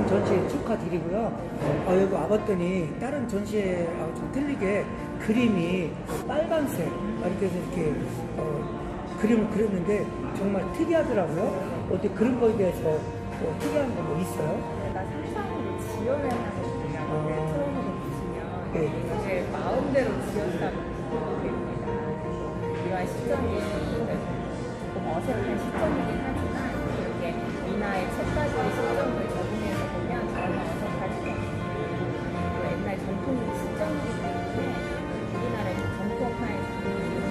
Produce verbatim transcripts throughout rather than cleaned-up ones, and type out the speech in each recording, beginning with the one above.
전시회 축하드리고요. 어, 여기 와봤더니 다른 전시회하고 좀 틀리게 그림이 빨간색 이렇게 해서 이렇게 어, 그림을 그렸는데 정말 특이하더라고요. 어떻게 그런 거에 대해서 뭐 특이한 거 뭐 있어요? 제가 상상으로 지어낸 거거든요. 아. 트럼으로 보시면 네. 제 마음대로 지었다고 보면 됩니다. 이러한 시점이 조금 어색한 시점이긴 하지만 이렇게 미나의 첫 가지 시점을 적응해서 보면 전혀 어색하지도 않고 옛날 전통 시점이기 때문에 우리나라의 전통화의 그림을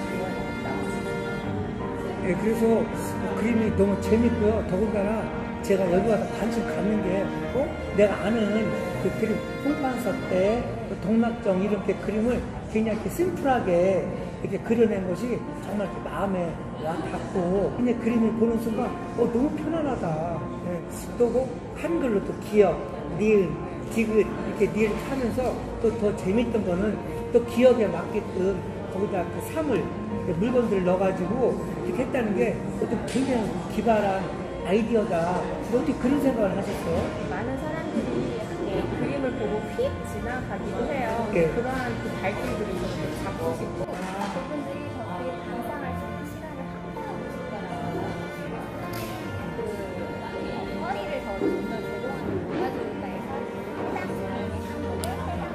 지원했다. 네, 그래서 뭐 그림이 너무 재밌고요. 더군다나 제가 여기 와서 관심 갖는 게, 어? 내가 아는 그 그림, 홍반사 때, 동락정 이렇게 그림을 굉장히 이렇게 심플하게 이렇게 그려낸 것이 정말 이렇게 마음에 와 닿고, 그냥 그림을 보는 순간, 어, 너무 편안하다. 네. 또 뭐, 한글로 또 기억, 니은, 디귿, 이렇게 니을 하면서 또 더 재밌던 거는 또 기억에 맞게끔 거기다 그 사물, 물건들을 넣어가지고 이렇게 했다는 게 어떤 굉장히 기발한 아이디어다. 어떻게 그런 생각을 하셨어요? 많은 사람들이 예, 그림을 보고 휙 지나가기도 해요. 예. 그러한 그 발길들을 좀 잡고 싶고 그분들이 저렇게 감상할 수 있는 시간을 확보하고 싶더라고요. 그 허리를 더 좀 더 조정하는 도와주는다 해서 해당 시간의 한국을 해당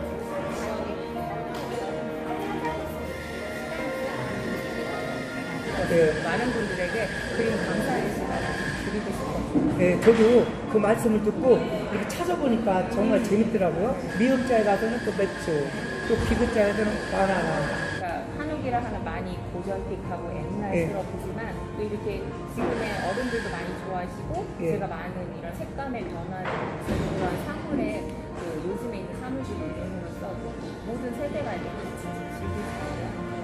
네. 많은 분들에게 그림 감상의 시간을 드리고 싶어요. 네, 저도 그 말씀을 듣고 이렇게 찾아보니까 정말 재밌더라고요. 미음자에 가서는 또 맥주, 또 기급자에 가서는 바나나. 그러니까 한옥이라 하면 많이 고전틱하고 옛날스럽지만 또 이렇게 지금의 어른들도 많이 좋아하시고 예. 제가 많은 이런 색감의 변화를 그런 사물에 그 요즘에 있는 사물들을 이용으로써 모든 세대가 이렇게 같이 즐길 수 있어요.